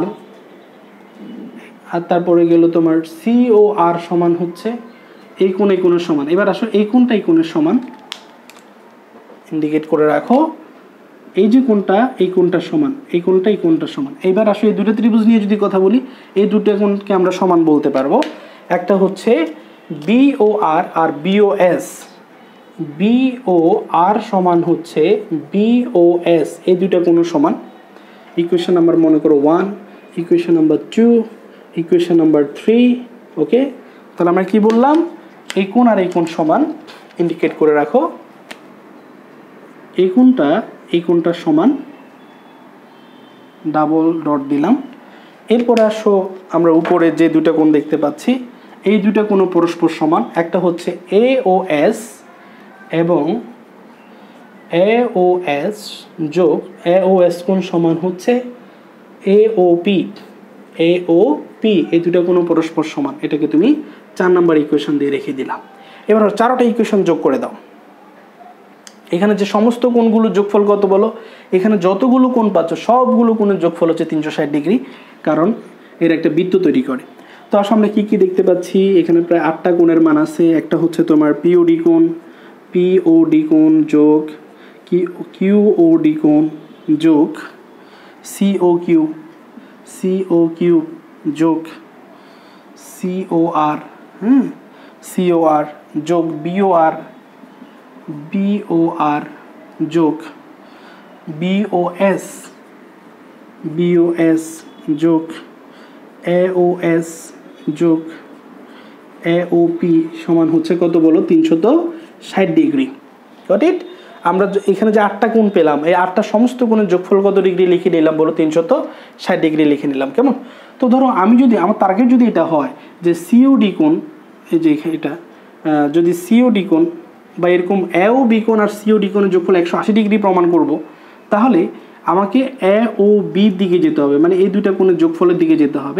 আর তারপরে গেল তোমার সি ও আর সমান হচ্ছে এই কোণ এই কোণের সমান। এবার আসো এই কোণটা এই কোণের সমান ইন্ডিকেট করে রাখো, এই যে কোণটা এই কোণটার সমান, এই কোণটা এই কোণটার সমান। এবার আসো এই দুটো ত্রিভুজ নিয়ে যদি কথা বলি, এই দুটো কোণকে আমরা সমান বলতে পারবো। একটা হচ্ছে বি ও আর আর B O S, B O R সমান হচ্ছে বি ও এস, এই দুটো কোণ সমান। ইকুয়েশন নাম্বার মনে করো one, equation number two, equation number three. Okay, তাহলে আমরা কি বললাম, এই কোণ আর এই কোণ সমান ইন্ডিকেট করে রাখো, এই কোণটা এই কোণটা সমান ডাবল ডট দিলাম। এরপরে আসো আমরা উপরে যে দুটো কোণ দেখতে পাচ্ছি এই দুটো কোণ পরস্পর সমান। একটা হচ্ছে এ ও এস এবং এ ও এস যোগ এ ও এস কোণ সমান হচ্ছে এ ও পি, এ ও পি এই দুটো কোণ পরস্পর সমান। এটাকে তুমি চার নাম্বার ইকুয়েশন দিয়ে রেখে দিলাম। এবার চারটা ইকুয়েশন যোগ করে দাও। এখানে যে সমস্ত কোণগুলো যোগফল কত বলো, এখানে যতগুলো কোণ পাচ্ছ সবগুলো কোণের যোগফল হচ্ছে তিনশো ষাট ডিগ্রি, কারণ এর একটা বৃত্ত তৈরি করে। তো আসলে আমরা কি কি দেখতে পাচ্ছি, এখানে প্রায় আটটা কোণের মান আছে। একটা হচ্ছে তোমার পিওডি কোণ, পিওডি কোণ যোগ কিউ ও ডি কোণ যোগ সিও কিউ, সিও কিউ যোগ সিও আর, হুম সিও আর যোগ বিও আর, বিও আর যোগ বিওএস, বিওএস যোগ এওএস যোগ এওপি সমান হচ্ছে কত বলো তিনশত ষাট ডিগ্রি। গট ইট? আমরা এখানে যে আটটা কোণ পেলাম এই আটটা সমস্ত কোণের যোগফল কত ডিগ্রি লিখে নিলাম বলো তিনশত ষাট ডিগ্রি লিখে নিলাম। কেমন? তো ধরো আমি যদি আমার টার্গেট যদি এটা হয় যে সিওডি কোণ, এই যে এটা যদি সিওডি কোণ বা এরকম এও বি কোণ আর সিওডি কোণের যোগফল একশো আশি ডিগ্রি প্রমাণ করব, তাহলে আমাকে এ ও বির দিকে যেতে হবে, মানে এই দুইটা কোণের যোগফলের দিকে যেতে হবে।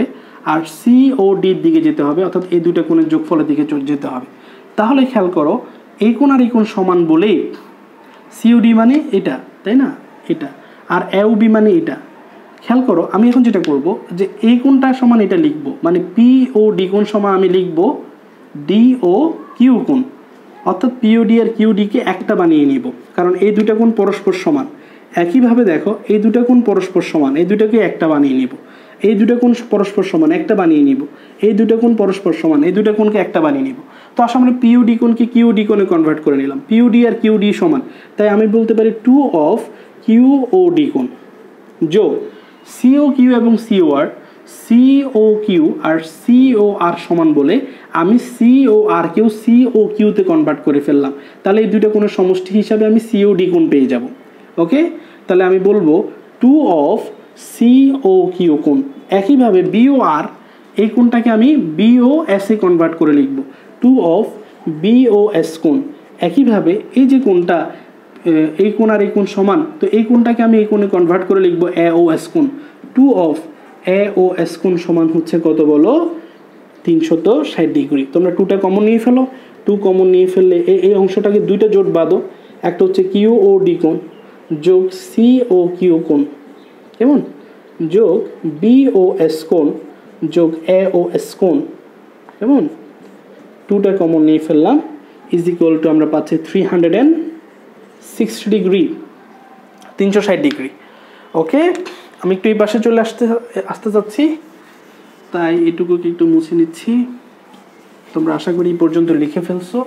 আর সি ও ডির দিকে যেতে হবে, অর্থাৎ এই দুইটা কোণের যোগফলের দিকে যেতে হবে। তাহলে খেয়াল করো এই কোণ আর এই কোণ সমান বলে সিওডি মানে এটা, তাই না, এটা, আর এওবি মানে এটা। খেয়াল করো আমি এখন যেটা করব যে এই কোণটা সমান এটা লিখবো, মানে পি ও ডি কোণ সমান আমি লিখবো ডি ও কিউ কোণ, অর্থাৎ পিওডি আর কিউডিকে একটা বানিয়ে নিব, কারণ এই দুইটা কোণ পরস্পর সমান। একইভাবে দেখো এই দুইটা কোণ পরস্পর সমান, এই দুটাকে একটা বানিয়ে নিব, এই দুটা কোণ পরস্পর সমান একটা বানিয়ে নিব, এই দুটা কোণ পরস্পর সমান, এই দুটা কোণকে একটা বানিয়ে নিব। তো আসলে আমরা পিওডি কোণকে কিউডি কোণে কনভার্ট করে নিলাম, পিওডি আর কিউডি সমান, তাই আমি বলতে পারি two of Q O D কোণ যোগ সিও কিউ এবং C O R, C O Q R C O R সমান বলে আমি সিও আর কেও সিও কিউতে কনভার্ট করে ফেললাম। তাহলে এই দুইটা কোণের সমষ্টি হিসাবে আমি সিও ডি কোণ পেয়ে যাব। ওকে, তাহলে আমি বলবো টু অফ সিও কিউ কোণ। একইভাবে বিও আর এই কোণটাকে আমি বিও এস এ কনভার্ট করে লিখব, টু অফ বিও এস কোণ। একইভাবে এই যে কোণটা এই কোণ আর এই কোণ সমান, তো এই কোণটাকে আমি এই কোণে কনভার্ট করে লিখব এ ও এস কোণ, two of A O S কোণ সমান হচ্ছে কত বলো, তিনশত ষাট ডিগ্রি। তোমরা টুটা কমন নিয়ে ফেলো, টু কমন নিয়ে ফেললে এই এই অংশটাকে দুইটা জোট বাঁধো, একটা হচ্ছে কিউ ও ডি কোণ যোগ সি ও কিউ কোণ, কেমন, যোগ বি ও এস কোণ যোগ এ ও এস কোণ, কেমন, টুটা কমন নিয়ে ফেললাম, ইজ ইকুয়াল টু আমরা পাচ্ছি three hundred and sixty degree, তিনশো ষাট ডিগ্রি। ওকে, আমি একটু এই পাশে চলে আসতে আসতে চাচ্ছি, তাই এটুকুকে একটু মুছে নিচ্ছি। তোমরা আশা করি এই পর্যন্ত লিখে ফেলছো।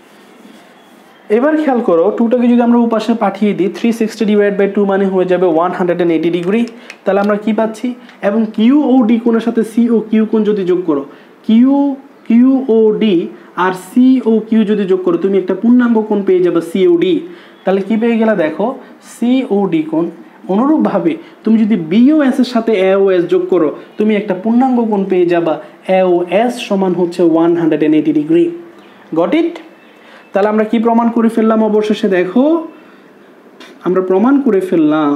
এবার খেয়াল করো টুটাকে যদি আমরা উপাশে পাঠিয়ে দিই, three sixty divide by two মানে হয়ে যাবে one hundred and eighty degree. তাহলে আমরা কি পাচ্ছি, এবং কিউ ও ডি কোণের সাথে সি ও কিউ কোণ যদি যোগ করো, Q Q O D R C O Q যদি যোগ করো তুমি একটা পূর্ণাঙ্গ কোণ পেয়ে যাবে সিওডি। তাহলে কি পেয়ে গেলে দেখো সিওডি কোণ। অনুরূপভাবে তুমি যদি বিও এস এর সাথে এ ও এস যোগ করো তুমি একটা পূর্ণাঙ্গ কোণ পেয়ে যাবা, এ ও এস সমান হচ্ছে one hundred and eighty degree. Got it? তাহলে আমরা কি প্রমাণ করে ফেললাম, অবশেষে দেখো আমরা প্রমাণ করে ফেললাম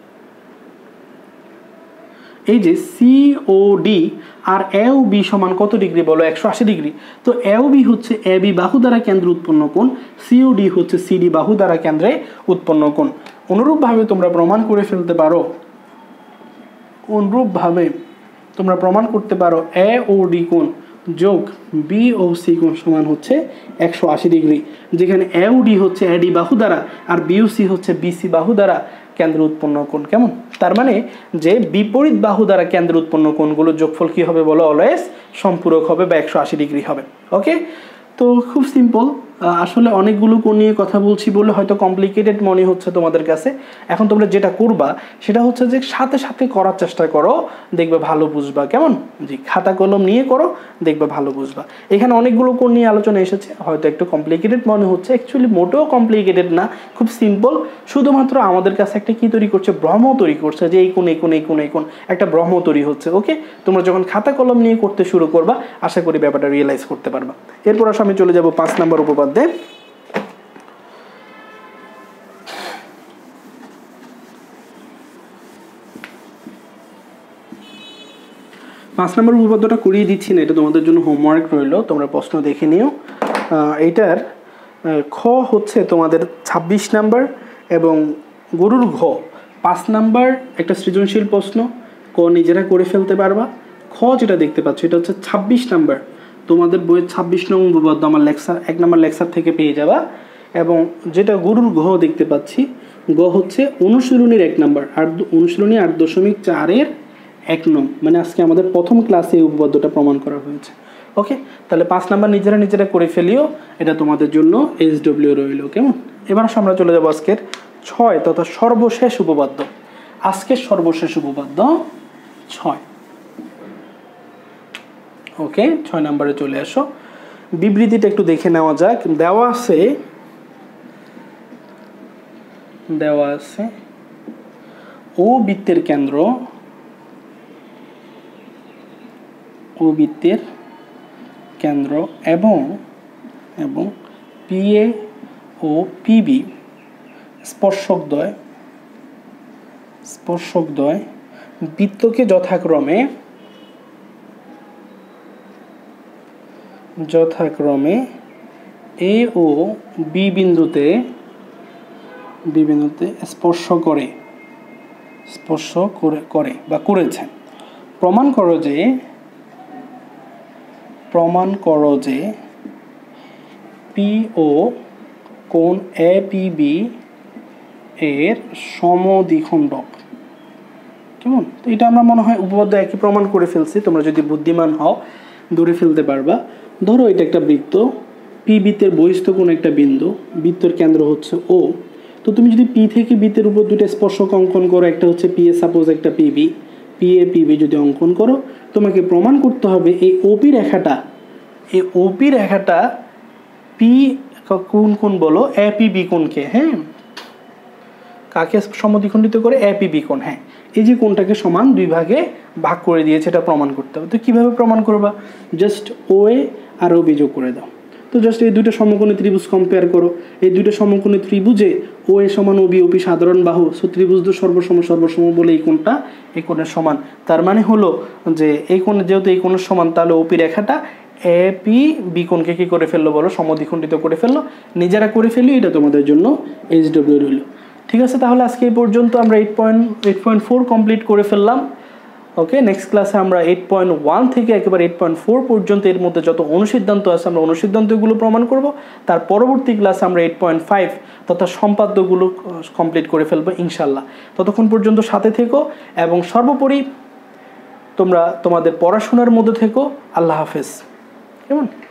এই যে সিওডি আর এও বি সমান কত ডিগ্রি বলো, একশো আশি ডিগ্রি। তো এও বি হচ্ছে এ বি বাহু দ্বারা কেন্দ্রে উৎপন্ন কোণ, সিওডি হচ্ছে সিডি বাহু দ্বারা কেন্দ্রে উৎপন্ন কোণ। অনুরূপভাবে তোমরা প্রমাণ করে ফেলতে পারো, অনুরূপভাবে তোমরা প্রমাণ করতে পারো এ ও ডি কোণ যোগ বি ও সি কোণ সমান হচ্ছে একশো আশি ডিগ্রি, যেখানে এ ও ডি হচ্ছে এডি বাহু দ্বারা আর বিওসি হচ্ছে বিসি বাহু দ্বারা কেন্দ্র উৎপন্ন কোণ। কেমন? তার মানে যে বিপরীত বাহু দ্বারা কেন্দ্র উৎপন্ন কোণগুলোর যোগফল কি হবে বলো, অলওয়েজ সম্পূরক হবে বা একশো আশি ডিগ্রি হবে। ওকে, তো খুব সিম্পল। আসলে অনেকগুলো কোণ নিয়ে কথা বলছি বলে হয়তো কমপ্লিকেটেড মনে হচ্ছে তোমাদের কাছে। এখন তোমরা যেটা করবা সেটা হচ্ছে যে সাথে সাথে করার চেষ্টা করো, দেখবে ভালো বুঝবা। কেমন? জি, খাতা কলম নিয়ে করো, দেখবে ভালো বুঝবা। এখানে অনেকগুলো কোণ নিয়ে আলোচনা এসেছে, হয়তো একটু কমপ্লিকেটেড মনে হচ্ছে, অ্যাকচুয়ালি মোটেও কমপ্লিকেটেড না, খুব সিম্পল। শুধুমাত্র আমাদের কাছে একটা কি তৈরি করছে, ভ্রম তৈরি করছে যে এই কোণ এই কোণ এই কোণ এই কোণ, একটা ভ্রম তৈরি হচ্ছে। ওকে, তোমরা যখন খাতা কলম নিয়ে করতে শুরু করবা আশা করি ব্যাপারটা রিয়েলাইজ করতে পারবা। এরপর আসলে আমি চলে যাব পাঁচ নম্বর উপপাদ্যে। পাঁচ নম্বর উপপাদ্যটা করিয়ে দিচ্ছি না, এটা তোমাদের জন্য হোমওয়ার্ক রইল, তোমরা প্রশ্ন দেখে নিও। এটার খ হচ্ছে তোমাদের ছাব্বিশ নাম্বার এবং গরুর ঘ পাঁচ নাম্বার একটা সৃজনশীল প্রশ্ন, ক নিজেরা করে ফেলতে পারবা। খ যেটা দেখতে পাচ্ছ এটা হচ্ছে ছাব্বিশ নাম্বার, তোমাদের বইয়ের ছাব্বিশ নম্বর উপপাদ্য আমার লেকচার এক নম্বর লেকচার থেকে পেয়ে যাবা। এবং যেটা গরুর ঘ দেখতে পাচ্ছি, গ হচ্ছে অনুশীলনীর এক নাম্বার, আর অনুশীলনী আট দশমিক চারের এক নং, মানে আজকে আমাদের প্রথম ক্লাসে এই উপপাদ্যটা প্রমাণ করা হয়েছে। ওকে, তাহলে পাঁচ নাম্বার নিজেরা নিজেরা করে ফেলিও, এটা তোমাদের জন্য এইচ ডব্লিউ রইল। কেমন? এবার আমরা চলে যাবো আজকের ছয় তথা সর্বশেষ উপপাদ্য। আজকের সর্বশেষ উপপাদ্য ছয়। ওকে, ছয় নাম্বারে চলে আসো। বিবৃতিটা একটু দেখে নেওয়া যাক। দেওয়া আছে দেওয়া আছে ও বৃত্তের কেন্দ্র ও বৃত্তের কেন্দ্র এবং এবং পিএ ও পিবি স্পর্শকদ্বয় স্পর্শকদ্বয় বৃত্তকে যথাক্রমে যথাক্রমে এ ও বি বিন্দুতে বি বিন্দুতে স্পর্শ করে স্পর্শ করে করে বা করেছে। প্রমাণ করো যে প্রমাণ করো যে পি ও কোণ এ পি বি এর সমদ্বিখণ্ডক। কেমন? তো এটা আমরা মনে হয় উপপাদ্য একই প্রমাণ করে ফেলছি, তোমরা যদি বুদ্ধিমান হও ধরে ফেলতে পারবা। ধরো এটা একটা বৃত্ত, পি বৃত্তের বহিস্থ কোণ একটা বিন্দু, বৃত্তের কেন্দ্র হচ্ছে ও। তো তুমি যদি পি থেকে বৃত্তের উপর দুটো স্পর্শক অঙ্কন করো, একটা হচ্ছে পি এ, সাপোজ একটা পিবি, পি এ পিবি যদি অঙ্কন করো, তোমাকে প্রমাণ করতে হবে এই ওপি রেখাটা এই ওপি রেখাটা পি কোন কোন বলো এ পি বি কোণকে, হ্যাঁ, কাকে সমদ্বিখণ্ডিত করে? এ পি বি কোণ। হ্যাঁ, এই যে কোণটাকে সমান দুই ভাগে ভাগ করে দিয়েছে, এটা প্রমাণ করতে হবে। তো কীভাবে প্রমাণ করবা? জাস্ট ও এ আর ও বি যোগ করে দাও। তো জাস্ট এই দুইটা সমকোণী ত্রিভুজ কম্পেয়ার করো। এই দুইটা সমকোণী ত্রিভুজে ও এ সমান ও বি, ও পি সাধারণ বাহু, সো ত্রিভুজ দু সর্বসম সর্বসম বলে এই কোণটা এই কোণের সমান। তার মানে হলো যে এই কোণ যেহেতু এই কোণের সমান, তাহলে ও পি রেখাটা এ পি বি কোণকে কী করে ফেললো বলো? সমদ্বিখণ্ডিত করে ফেললো। নিজেরা করে ফেলি, এটা তোমাদের জন্য এইচ ডব্লিউ রইল। ঠিক আছে, তাহলে আজকে এই পর্যন্ত আমরা eight point eight point four complete করে ফেললাম। ওকে, নেক্সট ক্লাসে আমরা এইট পয়েন্ট ওয়ান থেকে একেবারে এইট পয়েন্ট ফোর পর্যন্ত এর মধ্যে যত অনুসিদ্ধান্ত আছে আমরা অনুসিদ্ধান্তগুলো প্রমাণ করব। তার পরবর্তী ক্লাসে আমরা এইট পয়েন্ট ফাইভ তথা সম্পাদ্যগুলো কমপ্লিট করে ফেলবো ইনশাল্লাহ। ততক্ষণ পর্যন্ত সাথে থেকো এবং সর্বোপরি তোমরা তোমাদের পড়াশোনার মধ্যে থেকো। আল্লাহ হাফেজ। কেমন?